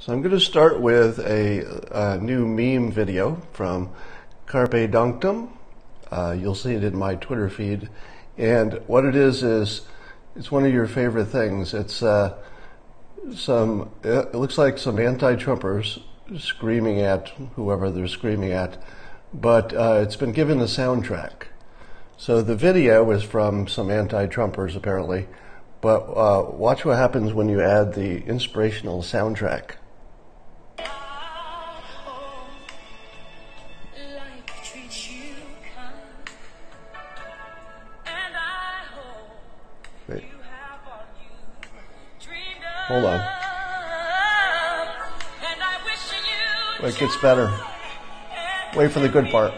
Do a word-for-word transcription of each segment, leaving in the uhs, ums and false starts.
So I'm going to start with a, a new meme video from Carpe Dunctum. Uh, you'll see it in my Twitter feed. And what it is is it's one of your favorite things. It's uh, some. It looks like some anti-Trumpers screaming at whoever they're screaming at, but uh, it's been given a soundtrack. So the video is from some anti-Trumpers apparently, but uh, watch what happens when you add the inspirational soundtrack. Wait. Hold on. Wait, it gets better. Wait for the good part.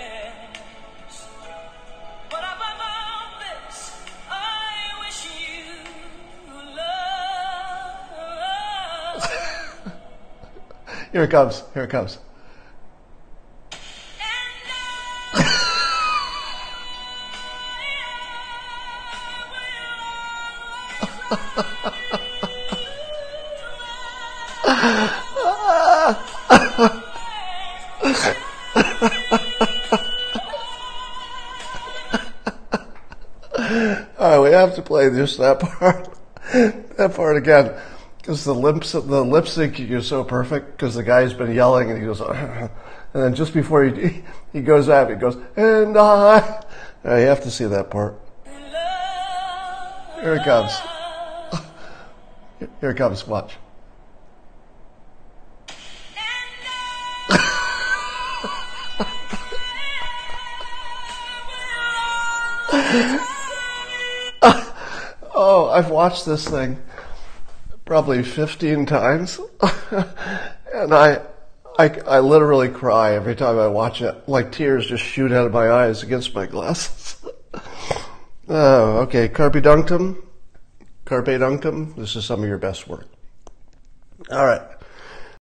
Here it comes. Here it comes. All right, we have to play just that part, that part again, because the lips, the lip syncing is so perfect. Because the guy's been yelling, and he goes, and then just before he he goes out, he goes, and I. Uh, you have to see that part. Here it comes. Here it comes. Watch. Oh, I've watched this thing probably fifteen times, and I, I, I literally cry every time I watch it. Like tears just shoot out of my eyes against my glasses. Oh, okay. Carpe Dunctum. Carpe Dunctum. This is some of your best work. All right.